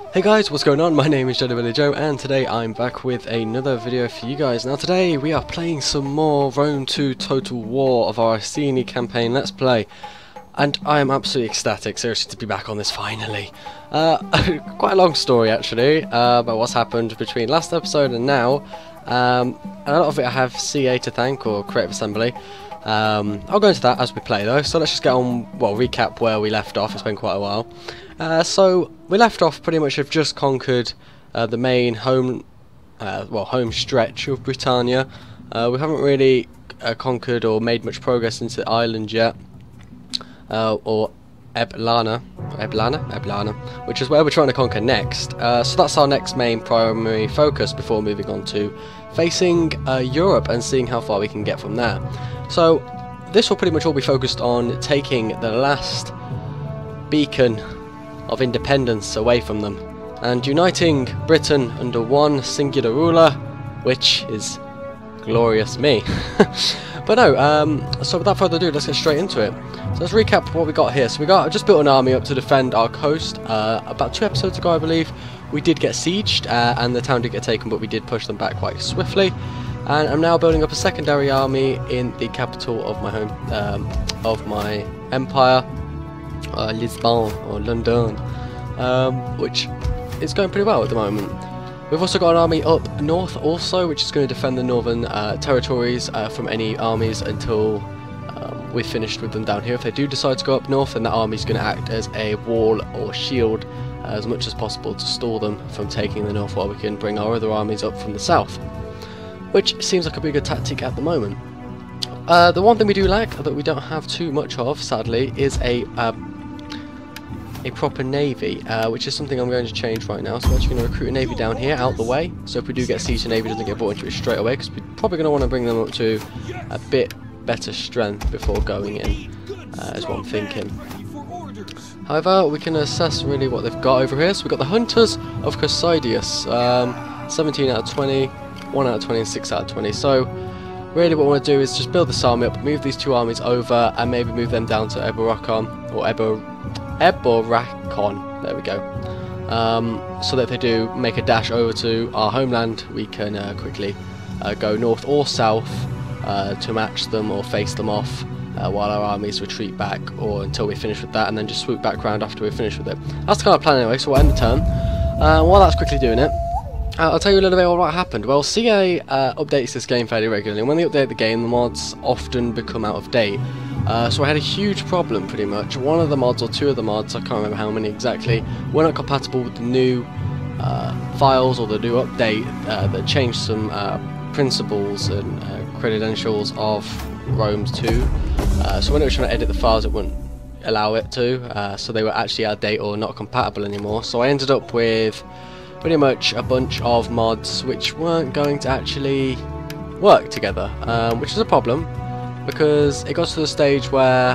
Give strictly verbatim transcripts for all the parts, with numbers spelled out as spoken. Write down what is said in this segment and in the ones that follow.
Hey guys, what's going on? My name is JellyBellyJoe and today I'm back with another video for you guys. Now today we are playing some more Rome two Total War of our Iceni campaign Let's Play. And I am absolutely ecstatic, seriously, to be back on this finally. Uh, quite a long story actually, uh, about what's happened between last episode and now. Um, and a lot of it I have C A to thank, or Creative Assembly. Um, I'll go into that as we play though, so let's just get on, well, recap where we left off. It's been quite a while. Uh, so we left off pretty much have just conquered uh, the main home, uh, well, home stretch of Britannia. Uh, we haven't really uh, conquered or made much progress into the island yet, uh, or Eblana, Eblana, Eblana, which is where we're trying to conquer next. Uh, so that's our next main primary focus before moving on to facing uh, Europe and seeing how far we can get from there. So this will pretty much all be focused on taking the last beacon of independence away from them and uniting Britain under one singular ruler, which is glorious me. But no, um, so without further ado, let's get straight into it. So let's recap what we got here. So we got just built an army up to defend our coast. Uh, about two episodes ago, I believe, we did get sieged uh, and the town did get taken, but we did push them back quite swiftly. And I'm now building up a secondary army in the capital of my home, um, of my empire, uh, Lisbon or London, um, which is going pretty well at the moment. We've also got an army up north also, which is going to defend the northern uh, territories uh, from any armies until um, we've finished with them down here. If they do decide to go up north, then that army is going to act as a wall or shield uh, as much as possible to stall them from taking the north, while we can bring our other armies up from the south, which seems like a pretty good tactic at the moment. Uh, the one thing we do lack, that we don't have too much of, sadly, is a um, a proper navy, uh, which is something I'm going to change right now. So we're actually going to recruit a navy down here, out the way, so if we do get siege, the navy doesn't get brought into it straight away, because we're probably going to want to bring them up to a bit better strength before going in, uh, is what I'm thinking. However, we can assess really what they've got over here. So we've got the Hunters of Casidius, um, seventeen out of twenty, one out of twenty and six out of twenty. So really what I want to do is just build this army up, move these two armies over, and maybe move them down to Eboracon, or Ebor Eboracon, there we go. Um, so that if they do make a dash over to our homeland, we can uh, quickly uh, go north or south uh, to match them or face them off uh, while our armies retreat back, or until we finish with that, and then just swoop back round after we finish with it. That's the kind of plan anyway, so we'll end the turn. Uh, while that's quickly doing it, Uh, I'll tell you a little bit about what happened. Well, C A uh, updates this game fairly regularly, and when they update the game, the mods often become out of date. Uh, so I had a huge problem, pretty much. One of the mods, or two of the mods, I can't remember how many exactly, were not compatible with the new uh, files or the new update uh, that changed some uh, principles and uh, credentials of Rome two. Uh, so when it was trying to edit the files, it wouldn't allow it to, uh, so they were actually out of date or not compatible anymore. So I ended up with pretty much a bunch of mods which weren't going to actually work together, um, which is a problem, because it got to the stage where,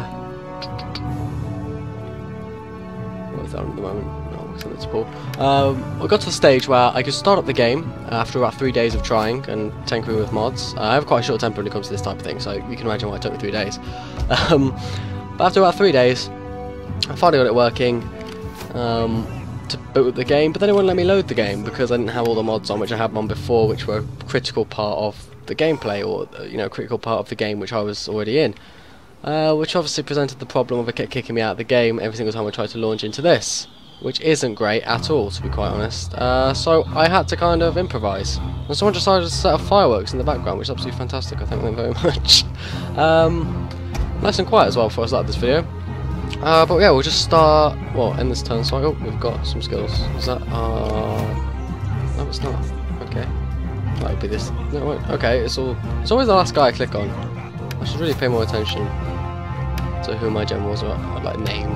what is that at the moment? No, something to pull. Um, I got to the stage where I could start up the game after about three days of trying and tinkering with mods. Uh, I have quite a short temper when it comes to this type of thing, so you can imagine why it took me three days. Um, but after about three days, I finally got it working. Um, to boot up the game, but then it wouldn't let me load the game because I didn't have all the mods on which I had them on before, which were a critical part of the gameplay, or you know, a critical part of the game which I was already in, uh, which obviously presented the problem of it kept kicking me out of the game every single time I tried to launch into this, which isn't great at all, to be quite honest. Uh, so I had to kind of improvise, and someone decided to set up fireworks in the background, which is absolutely fantastic. I thank them very much. um, nice and quiet as well before I started this video. Uh, but yeah, we'll just start, well, end this turn cycle. We've got some skills. Is that, uh, no, it's not. Okay. That would be this. No, wait. Okay, it's all, it's always the last guy I click on. I should really pay more attention to who my generals are, are like, named.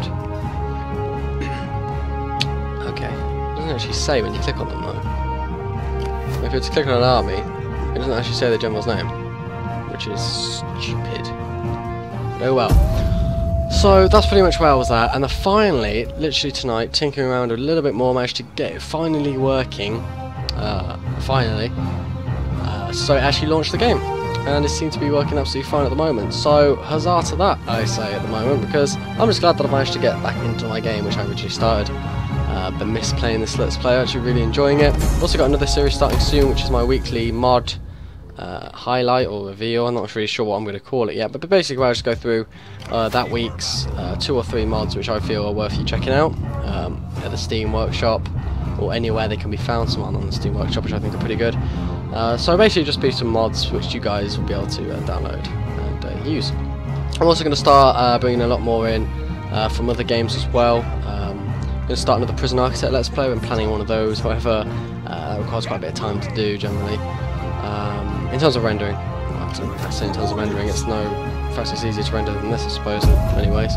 Okay. It doesn't actually say when you click on them, though. If it's clicking on an army, it doesn't actually say the general's name, which is stupid. Oh well. So that's pretty much where I was at, and then finally, literally tonight, tinkering around a little bit more, managed to get it finally working, uh, finally, uh, so it actually launched the game, and it seems to be working absolutely fine at the moment. So huzzah to that, I say, at the moment, because I'm just glad that I managed to get back into my game, which I originally started. uh, but miss playing this Let's Play. I'm actually really enjoying it. Also got another series starting soon, which is my weekly mod uh, highlight or review. I'm not really sure what I'm going to call it yet, but basically I'll just go through uh, that week's uh, two or three mods which I feel are worth you checking out um, at the Steam Workshop, or anywhere they can be found. Some on the Steam Workshop, which I think are pretty good. Uh, so basically just be some mods which you guys will be able to uh, download and uh, use. I'm also going to start uh, bringing a lot more in uh, from other games as well. Um, I'm going to start another Prison Architect Let's Play. I'm planning one of those, however uh, that requires quite a bit of time to do generally. Um, in terms of rendering, well, I say in terms of rendering, it's no, in fact it's easier to render than this I suppose in many ways.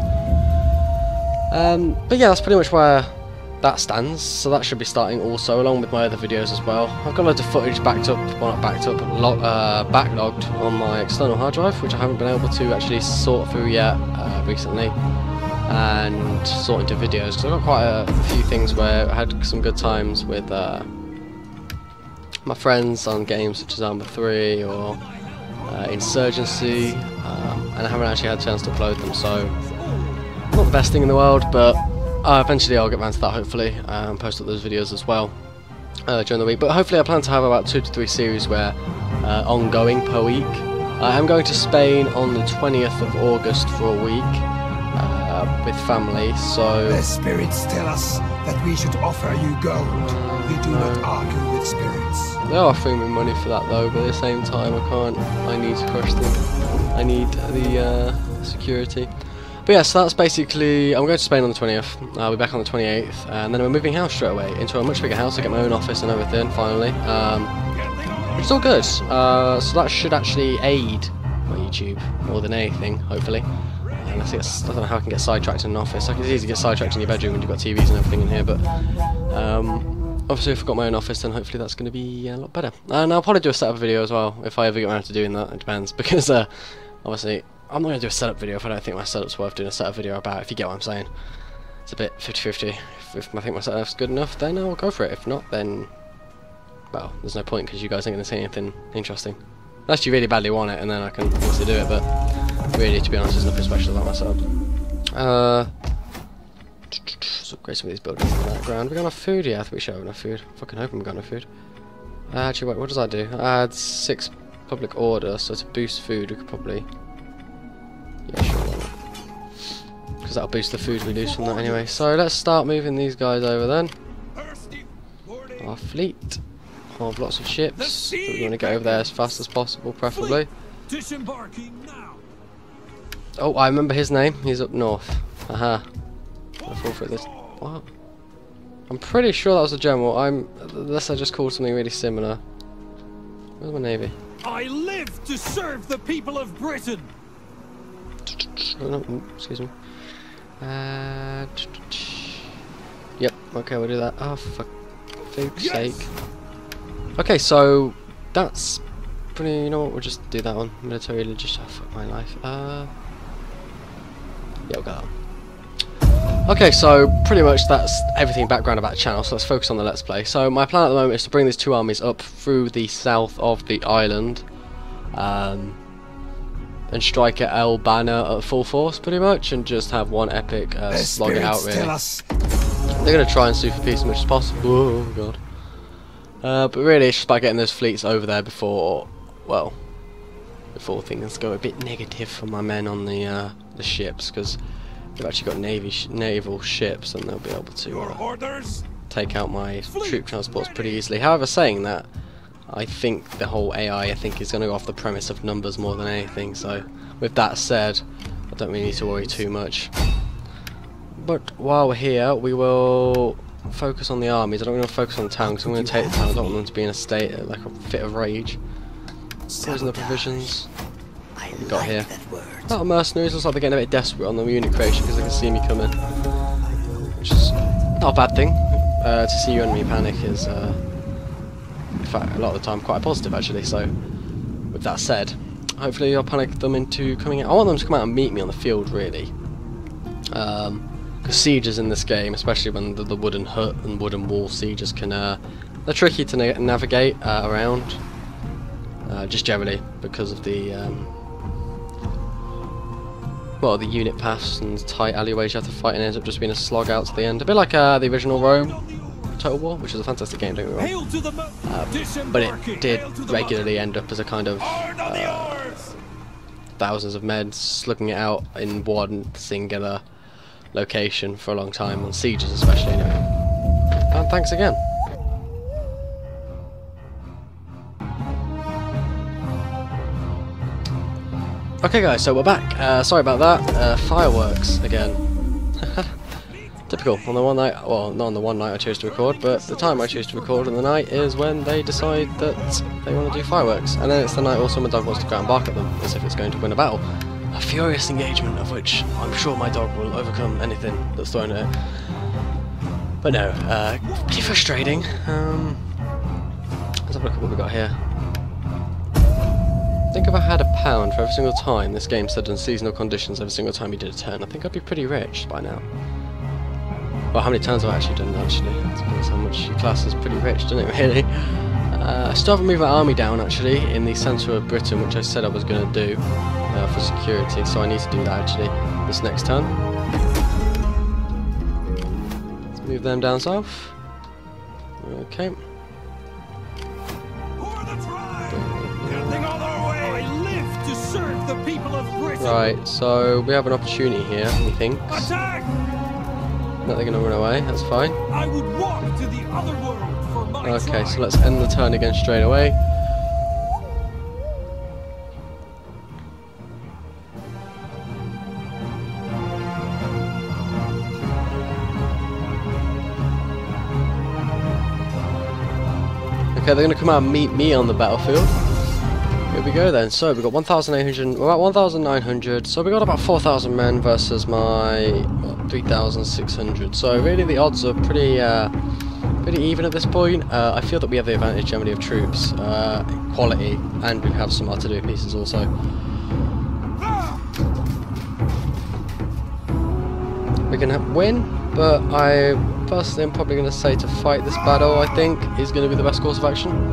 Um, but yeah, that's pretty much where that stands, so that should be starting also, along with my other videos as well. I've got loads of footage backed up, well not backed up, lo uh, backlogged on my external hard drive, which I haven't been able to actually sort through yet uh, recently, and sort into videos, because I've got quite a, a few things where I had some good times with uh, my friends on games such as Arma three or uh, Insurgency, um, and I haven't actually had a chance to upload them, so not the best thing in the world, but Uh, eventually I'll get around to that hopefully, and um, post up those videos as well uh, during the week. But hopefully I plan to have about two to three series where uh, ongoing per week. I am going to Spain on the twentieth of August for a week uh, with family, so... The spirits tell us that we should offer you gold. We do no. not argue with spirits. They're offering me money for that though, but at the same time I can't. I need to crush them. I need the uh, security. But yeah, so that's basically, I'm going to Spain on the twentieth, I'll be back on the twenty-eighth, and then we're moving house straight away into a much bigger house. I get my own office and everything, finally, um, which is all good, uh, so that should actually aid my YouTube more than anything, hopefully. And I, think it's, I don't know how I can get sidetracked in an office. Like, it's easy to get sidetracked in your bedroom when you've got T Vs and everything in here, but um, obviously if I've got my own office, then hopefully that's going to be a lot better. And I'll probably do a setup video as well, if I ever get around to doing that. It depends, because uh, obviously I'm not going to do a setup video if I don't think my setup's worth doing a setup video about, if you get what I'm saying. It's a bit fifty fifty. If, if I think my setup's good enough, then I'll go for it. If not, then, well, there's no point, because you guys aren't going to say anything interesting. Unless you really badly want it, and then I can obviously do it, but really, to be honest, there's nothing special about my setup. Uh, let's upgrade some of these buildings in the background. We got enough food? Yeah, I think we should have enough food. Fucking hoping we got enough food. Uh, actually, wait, what does that do? Add six public order, so to boost food, we could probably... Yeah, sure, why not? Because that'll boost the food we lose from that anyway. So let's start moving these guys over then. Our fleet of lots of ships. So we want to get over there as fast as possible, preferably. Oh, I remember his name. He's up north. Aha. I fall for this. What? I'm pretty sure that was the general. I'm. Unless I just called something really similar. Where's my navy? I live to serve the people of Britain. Oh, no, excuse me. Uh, yep, okay, we'll do that. Oh, for fuck's sake. Okay, so that's pretty. You know what? We'll just do that one. Military legis. Oh, fuck my life. Uh, yeah, we'll go that one. Okay, so pretty much that's everything background about the channel. So let's focus on the Let's Play. So my plan at the moment is to bring these two armies up through the south of the island. Um. And strike at El Banner at full force, pretty much, and just have one epic uh, slog it out, really. They're going to try and sue for peace as much as possible. Oh, God. Uh, but really, it's just by getting those fleets over there before, well, before things go a bit negative for my men on the uh, the ships, because they've actually got navy sh naval ships, and they'll be able to uh, take out my troop transports pretty easily. However, saying that, I think the whole A I, I think, is going to go off the premise of numbers more than anything, so with that said, I don't really need to worry too much. But while we're here, we will focus on the armies. I don't want to focus on the town, because I'm going to take the town. I don't want them to be in a state, uh, like a fit of rage. Poison the provisions. What we got here? A lot of mercenaries. Looks like they're getting a bit desperate on the unit creation, because they can see me coming. Which is not a bad thing. Uh, to see your enemy panic is... Uh, in fact, a lot of the time quite positive actually, so with that said, hopefully I'll panic them into coming out. I want them to come out and meet me on the field, really. Um, because sieges in this game, especially when the, the wooden hut and wooden wall sieges can, uh, they're tricky to na navigate uh, around, uh, just generally, because of the, um, well, the unit paths and tight alleyways you have to fight, and it ends up just being a slog out to the end. A bit like uh, the original Rome Total War, which is a fantastic game, don't get me wrong. Uh, but it did regularly end up as a kind of uh, thousands of men slugging it out in one singular location for a long time, on sieges especially, anyway. And thanks again. Okay guys, so we're back. Uh, sorry about that. Uh, fireworks again. Typical. On the one night, well, not on the one night I chose to record, but the time I choose to record on the night is when they decide that they want to do fireworks. And then it's the night also my dog wants to go and bark at them, as if it's going to win a battle. A furious engagement of which I'm sure my dog will overcome anything that's thrown at it. But no, uh, pretty frustrating. Um, let's have a look at what we got here. I think if I had a pound for every single time this game said in seasonal conditions every single time you did a turn, I think I'd be pretty rich by now. Well, how many turns have I actually done actually? That depends how much you class as pretty rich, doesn't it really? Uh, I still haven't moved my army down actually in the centre of Britain, which I said I was going to do uh, for security, so I need to do that actually this next turn. Let's move them down south. Okay. Right, so we have an opportunity here, he thinks. Attack! That they're going to run away, that's fine. I would walk to the other world for my Okay, tribe. so let's end the turn again straight away. Okay, they're going to come out and meet me on the battlefield. Here we go then. So we got one thousand eight hundred, we're at one thousand nine hundred. So we got about four thousand men versus my what, three thousand six hundred. So really the odds are pretty, uh, pretty even at this point. Uh, I feel that we have the advantage generally of troops, uh, quality, and we have some artillery pieces also. We can have, win, but I personally am probably going to say to fight this battle. I think is going to be the best course of action.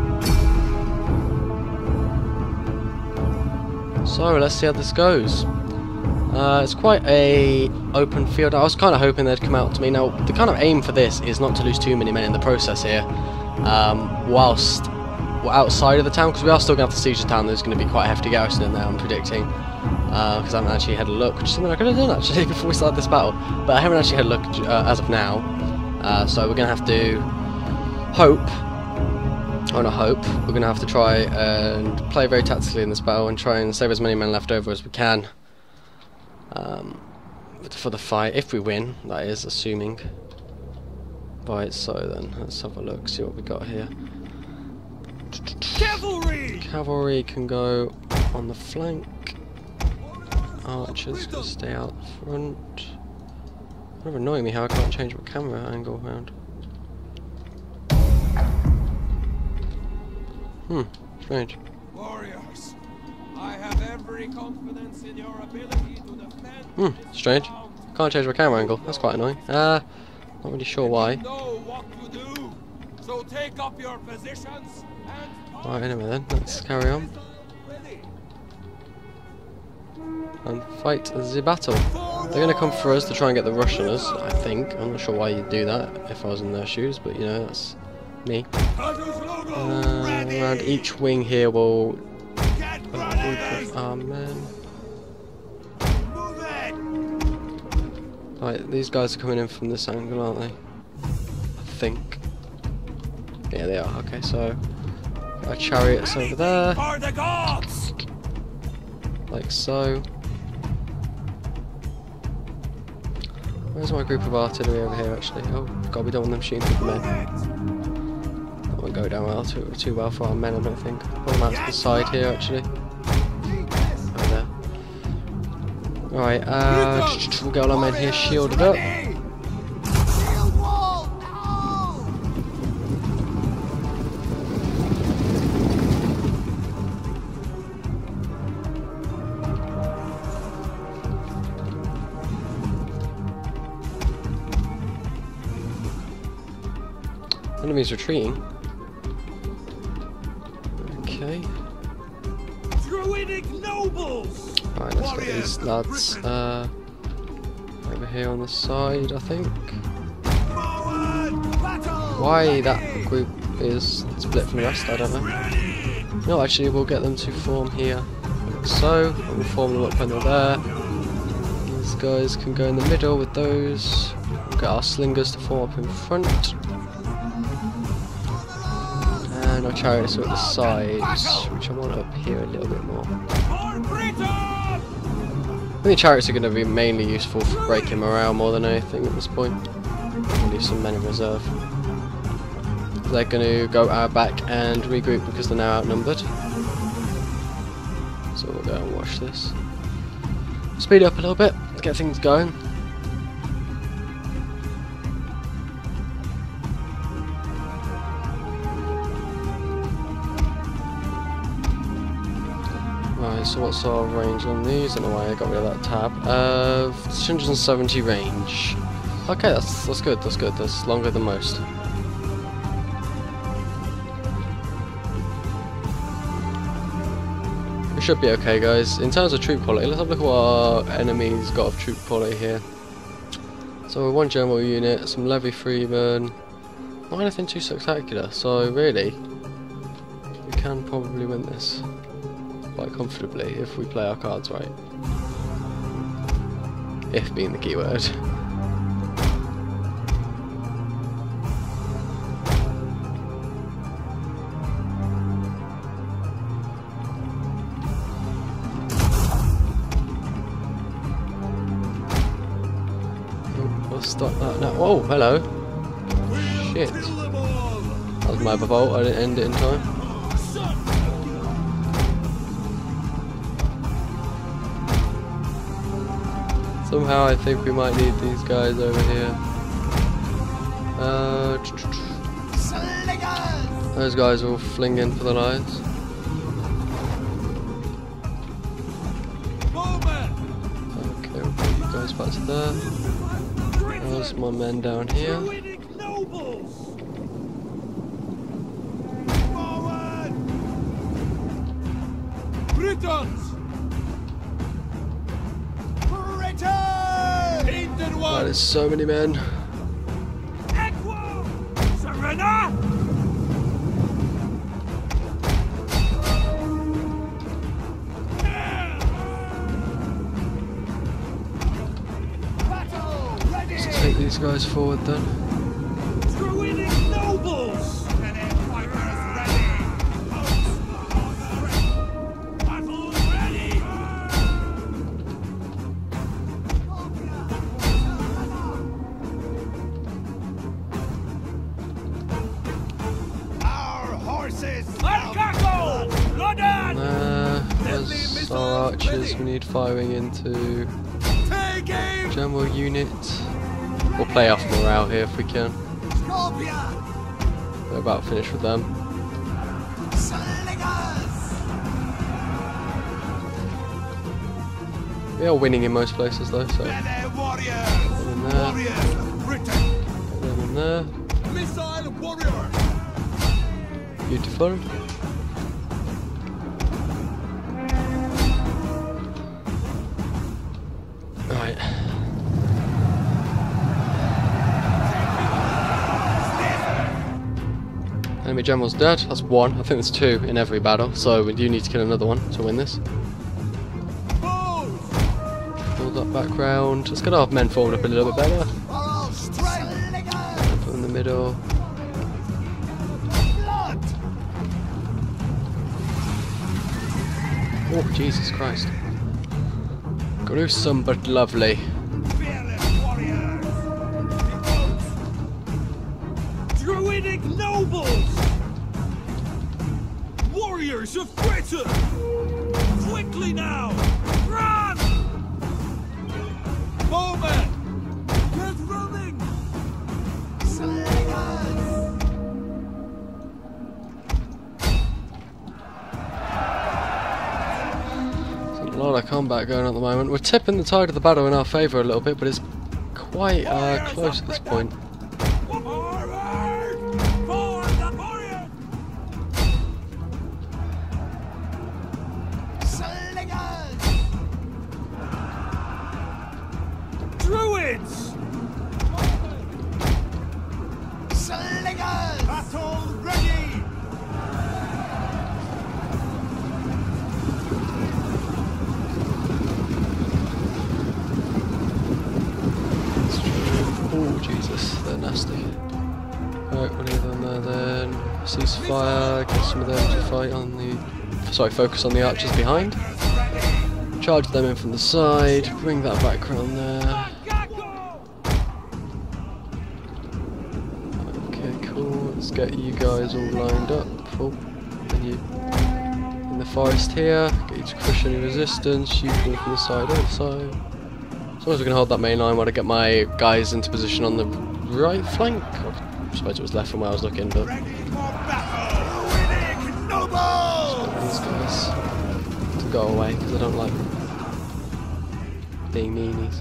So let's see how this goes. Uh, it's quite a open field. I was kind of hoping they'd come out to me. Now the kind of aim for this is not to lose too many men in the process here. Um, whilst we're outside of the town, because we are still going to have to siege the town. There's going to be quite a hefty garrison in there, I'm predicting. Because uh, I haven't actually had a look, which is something I could have done actually before we started this battle. But I haven't actually had a look uh, as of now. Uh, so we're going to have to hope. On a hope, we're going to have to try and play very tactically in this battle and try and save as many men left over as we can um, for the fight, if we win, that is, assuming. Right, so then, let's have a look, see what we got here. Cavalry! Cavalry can go on the flank. Archers can stay out front. Kind of annoying me how I can't change my camera angle around. Hmm, strange. Warriors, I have every confidence in your ability to defend. Hmm, strange. Can't change my camera angle. That's quite annoying. Uh, not really sure why. You know what to do. So take up your positions and Right, anyway then, let's carry on and fight the battle. They're going to come for us to try and get the rush on us, I think. I'm not sure why you'd do that if I was in their shoes, but you know, that's me. Uh, around each wing here will a group of our men. Right, these guys are coming in from this angle, aren't they? I think. Yeah, they are. Okay, so our chariots over there, like so. Where's my group of artillery over here? Actually, oh god, we don't want them shooting through the men. Won't go down well too, too well for our men, I don't think. Put them out to the side here actually. Over there. Right, uh, we'll get all our men here shielded up. Enemies retreating. Okay. Druidic nobles! Right, let's get these lads uh, over here on the side, I think. Why that group is split from the rest, I don't know. No, actually, we'll get them to form here, like so. We'll form them up when they're there. These guys can go in the middle with those. We'll get our slingers to form up in front. And our chariots are at the sides, which I want up here a little bit more. I think the chariots are going to be mainly useful for breaking morale more than anything at this point. We'll leave some men in reserve. They're going to go out back and regroup because they're now outnumbered. So we'll go and watch this. Speed up a little bit to get things going. Right, so what's our range on these? I don't know why I got rid of that tab. Uh, one hundred seventy range. Okay, that's that's good. That's good. That's longer than most. We should be okay, guys. In terms of troop quality, let's have a look at what our enemies got of troop quality here. So one general unit, some levy freemen, not anything too spectacular. So really, we can probably win this quite comfortably if we play our cards right. If being the key word. Stop that now. Oh, hello. Shit. That was my revolt. I didn't end it in time. Somehow I think we might need these guys over here. Uh, those guys will fling in for the lions. Okay, we'll put you guys back to there. There's my men down here. Britons! That is so many men. Serena! Take these guys forward then. Druidic nobles! Battle ready! Our horses! Uh, there's our archers we need firing into. General unit. We'll play off morale here if we can. We're about finished with them. We are winning in most places though, so. Get them in there. Get them in there. Beautiful. Right. Enemy general's dead. That's one. I think there's two in every battle, so we do need to kill another one to win this. Build that back round. Let's get our men formed up a little bit better. Put them in the middle. Oh, Jesus Christ. Gruesome but lovely. Druidic nobles! Warriors of Britain! Quickly now! Run! Bowmen! Get running! There's a lot of combat going on at the moment. We're tipping the tide of the battle in our favour a little bit, but it's quite uh, close at this point. fire, get some of them to fight on the, sorry, focus on the archers behind. Charge them in from the side, bring that back around there. Okay, cool, let's get you guys all lined up. Oh, and you in the forest here, get you to crush any resistance, you can from the side also. As long as we can hold that main line while I get my guys into position on the right flank. I suppose it was left from where I was looking, but Ready for battle! these guys to go away because I don't like being meanies.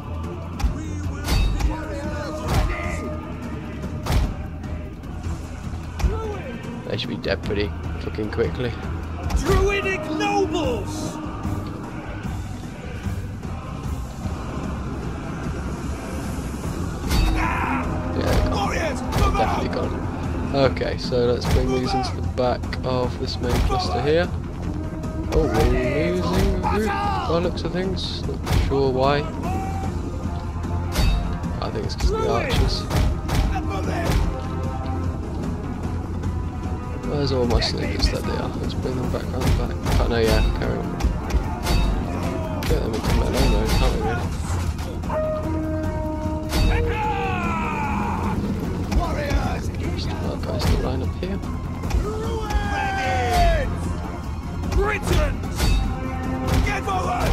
They should be dead pretty fucking quickly. Druidic nobles! Yeah, gone. Definitely gone. Okay, so let's bring these into the back of this main cluster here. Oh, we're losing a route by the looks of things. Not sure why. I think it's because of the archers. Where's all my sneakers? There they are. Let's bring them back round the back. Oh no, yeah, carry on. Get them into melee mode, can't we really? Just our guys to line up here. Britons! Get forward!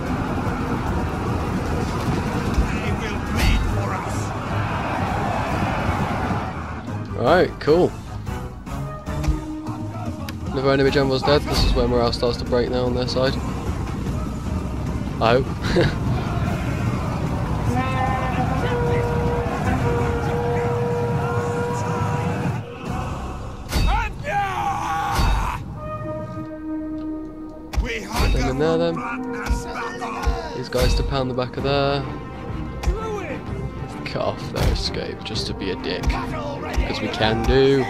They will bleed for us! Alright, cool. Another enemy general's dead. This is when morale starts to break now on their side. I hope. Put them in there then. These guys to pound the back of there. Cut off their escape just to be a dick. Because we can do.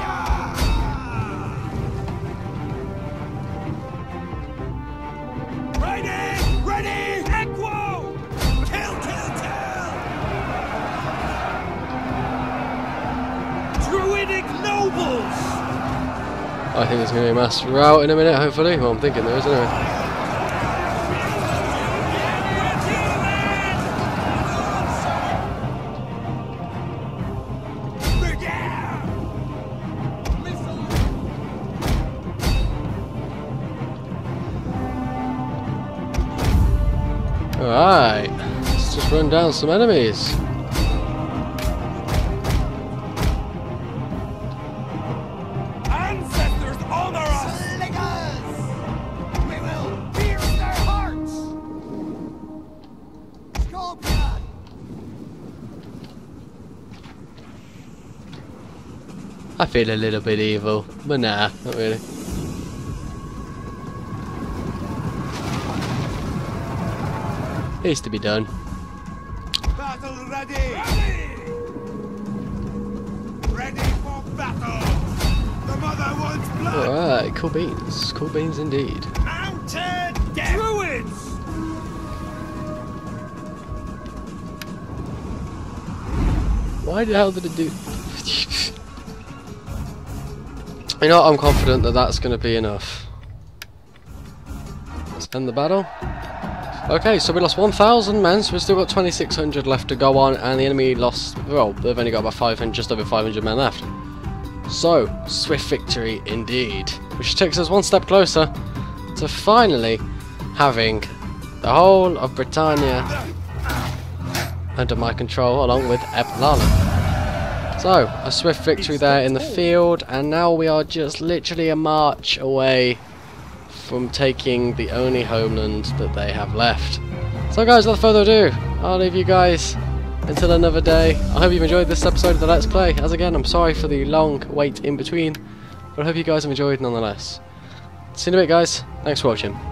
I think there's going to be a mass rout in a minute, hopefully. Well, I'm thinking there is, anyway. Alright, let's just run down some enemies. I feel a little bit evil, but nah, not really. Needs to be done. Battle ready! Ready! Ready for battle! The mother wants blood! Alright, cool beans. Cool beans indeed. Mounted death! Druids! Why the hell did it do... You know what, I'm confident that that's going to be enough. Let's end the battle. Okay, so we lost one thousand men, so we've still got twenty-six hundred left to go on, and the enemy lost, well, they've only got about five hundred, just over five hundred men left. So, swift victory indeed, which takes us one step closer to finally having the whole of Britannia under my control, along with Epilala. So, a swift victory there in the field, and now we are just literally a march away from taking the only homeland that they have left. So guys, without further ado, I'll leave you guys until another day. I hope you've enjoyed this episode of the Let's Play. As again, I'm sorry for the long wait in between, but I hope you guys have enjoyed nonetheless. See you in a bit guys, thanks for watching.